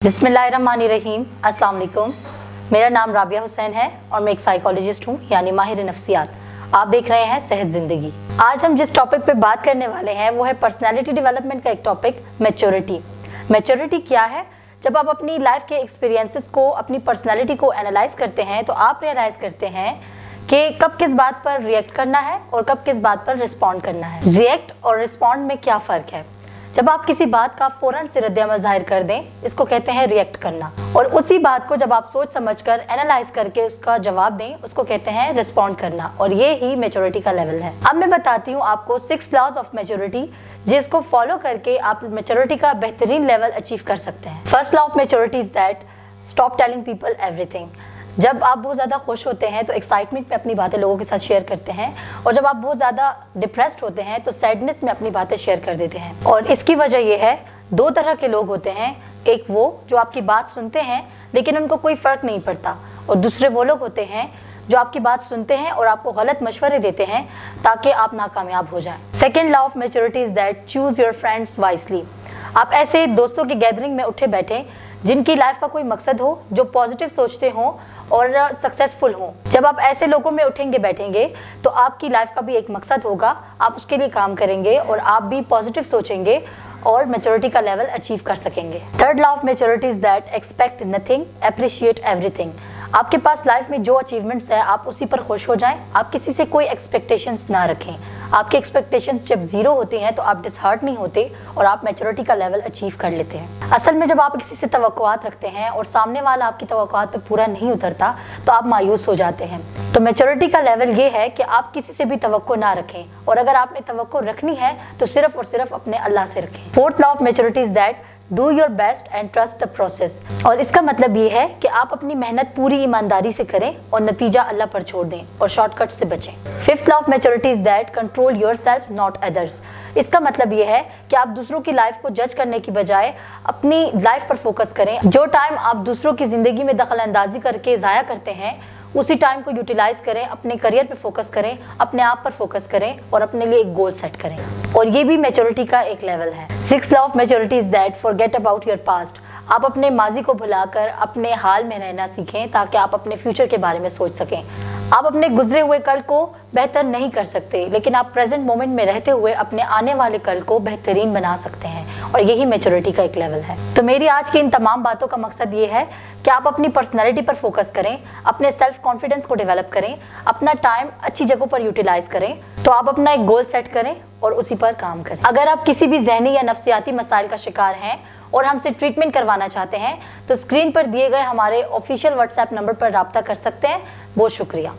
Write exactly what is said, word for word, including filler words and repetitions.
बिस्मिल्लाहिर्रहमानिर्रहीम, अस्सलाम वालेकुम। मेरा नाम राबिया हुसैन है और मैं एक साइकोलॉजिस्ट हूँ, यानी माहिर नफ्सियात। आप देख रहे हैं सेहत जिंदगी। आज हम जिस टॉपिक पे बात करने वाले हैं वो है पर्सनालिटी डेवलपमेंट का एक टॉपिक, मैच्योरिटी। मैच्योरिटी क्या है? जब आप अपनी लाइफ के एक्सपीरियंसेस को, अपनी पर्सनालिटी को एनालाइज करते हैं तो आप रियलाइज करते हैं कि कब किस बात पर रिएक्ट करना है और कब किस बात पर रिस्पॉन्ड करना है। रिएक्ट और रिस्पॉन्ड में क्या फ़र्क है? जब आप किसी बात का फौरन से रद्द-ए-अमल जाहिर कर दें, इसको कहते हैं रिएक्ट करना, और उसी बात को जब आप सोच समझकर एनालाइज करके उसका जवाब दें, उसको कहते हैं रिस्पॉन्ड करना। और ये ही मैच्योरिटी का लेवल है। अब मैं बताती हूँ आपको सिक्स लॉज ऑफ मैच्योरिटी, जिसको फॉलो करके आप मैच्योरिटी का बेहतरीन लेवल अचीव कर सकते हैं। First law of maturity is that stop telling people everything. जब आप बहुत ज़्यादा खुश होते हैं तो एक्साइटमेंट में अपनी बातें लोगों के साथ शेयर करते हैं, और जब आप बहुत ज़्यादा डिप्रेस्ड होते हैं तो सैडनेस में अपनी बातें शेयर कर देते हैं। और इसकी वजह यह है, दो तरह के लोग होते हैं। एक वो जो आपकी बात सुनते हैं लेकिन उनको कोई फ़र्क नहीं पड़ता, और दूसरे वो लोग होते हैं जो आपकी बात सुनते हैं और आपको गलत मशवरे देते हैं ताकि आप नाकामयाब हो जाएं। Second law of maturity is that choose your friends wisely. आप ऐसे दोस्तों की गैदरिंग में उठे बैठें जिनकी लाइफ का कोई मकसद हो, जो पॉजिटिव सोचते हों और सक्सेसफुल हों। जब आप ऐसे लोगों में उठेंगे बैठेंगे तो आपकी लाइफ का भी एक मकसद होगा, आप उसके लिए काम करेंगे और आप भी पॉजिटिव सोचेंगे और मैच्योरिटी का लेवल अचीव कर सकेंगे। Third law of maturity is that expect nothing, appreciate everything. आपके पास लाइफ में जो अचीवमेंट्स है आप उसी पर खुश हो जाएं, आप किसी से कोई एक्सपेक्टेशंस ना रखें। आपकी एक्सपेक्टेशंस जब जीरो होती हैं तो आप डिसहार्ट नहीं होते और आप मैच्योरिटी का लेवल अचीव कर लेते हैं। असल में जब आप किसी से तवक्कुआत रखते हैं और सामने वाला आपकी तवक्कुआत पे पूरा नहीं उतरता तो आप मायूस हो जाते हैं। तो मैच्योरिटी का लेवल ये है कि आप किसी से भी तवक्को ना रखें, और अगर आपने तवक्को रखनी है तो सिर्फ और सिर्फ अपने अल्लाह से रखें। Fourth law of maturity is that do your best and trust the process. और इसका मतलब ये है कि आप अपनी मेहनत पूरी ईमानदारी से करें और नतीजा अल्लाह पर छोड़ दें और शॉर्टकट से बचें। Fifth law of maturity is that control yourself not others. इसका मतलब ये है कि आप दूसरों की लाइफ को जज करने की बजाय अपनी लाइफ पर फोकस करें। जो टाइम आप दूसरों की जिंदगी में दखल अंदाजी करके ज़ाया करते हैं उसी टाइम को यूटिलाइज करें, अपने करियर पे फोकस करें, अपने आप पर फोकस करें और अपने लिए एक गोल सेट करें। और ये भी मैच्योरिटी का एक लेवल है। Six law of maturity is that forget about your past. आप अपने माजी को भुलाकर अपने हाल में रहना सीखें ताकि आप अपने फ्यूचर के बारे में सोच सकें। आप अपने गुजरे हुए कल को बेहतर नहीं कर सकते, लेकिन आप प्रेजेंट मोमेंट में रहते हुए अपने आने वाले कल को बेहतरीन बना सकते हैं, और यही मैच्योरिटी का एक लेवल है। तो मेरी आज की इन तमाम बातों का मकसद ये है कि आप अपनी पर्सनैलिटी पर फोकस करें, अपने सेल्फ कॉन्फिडेंस को डेवलप करें, अपना टाइम अच्छी जगहों पर यूटिलाइज करें, तो आप अपना एक गोल सेट करें और उसी पर काम करें। अगर आप किसी भी ज़हनी या नफ्सियाती मसाइल का शिकार हैं और हमसे ट्रीटमेंट करवाना चाहते हैं तो स्क्रीन पर दिए गए हमारे ऑफिशियल व्हाट्सएप नंबर पर राब्ता कर सकते हैं। बहुत शुक्रिया।